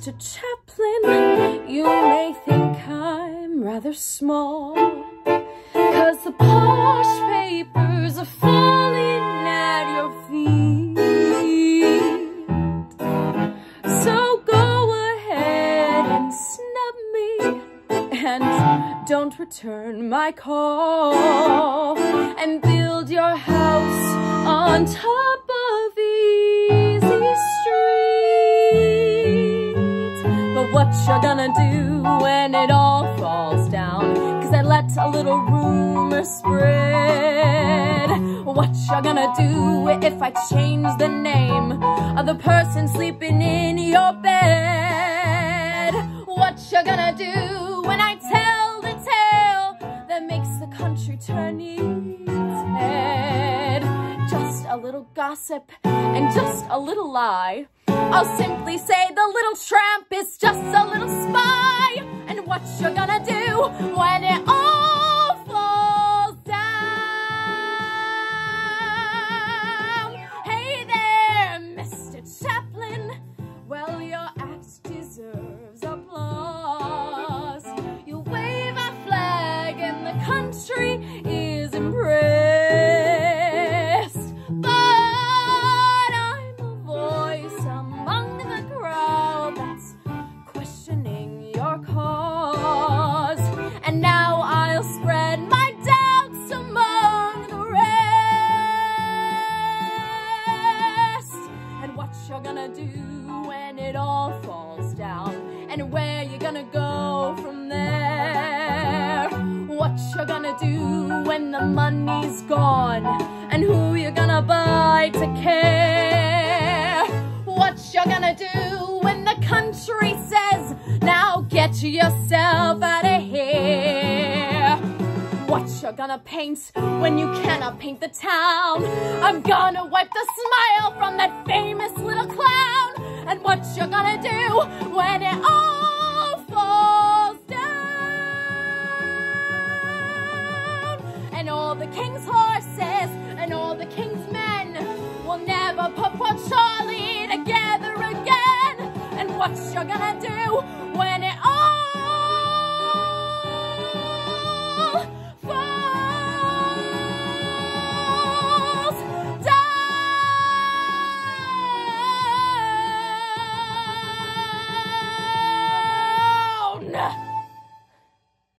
Mr. Chaplin, you may think I'm rather small, 'cause the posh papers are falling at your feet. So go ahead and snub me, and don't return my call, and build your house on top of easy street. But what you're gonna do when it all falls down, 'cause I let a little rumor spread. What you're gonna do if I change the name of the person sleeping in your bed? What you're gonna do when I tell the tale that makes the country turn its head? Just a little gossip and just a little lie. I'll simply say the little tramp is just a little spy. And what you're gonna do when it all falls down? Hey there, Mr. Chaplin. Well, your act deserves applause. You wave a flag and the country is impressed. But I'm a voice among the crowd that's questioning your cause. And now I'll spread my doubts among the rest. And what you're gonna do when it all falls down, and where you're gonna go from there? What you're gonna do when the money's gone, and who you're gonna buy to care? What you're gonna do when the country says, now get yourself out of here? What you're gonna paint when you cannot paint the town? I'm gonna wipe the smile from that famous little clown. And what you're gonna do when it all falls down? And all the king's horses and all the king's men will never put poor Charlie together again. And what you're gonna do when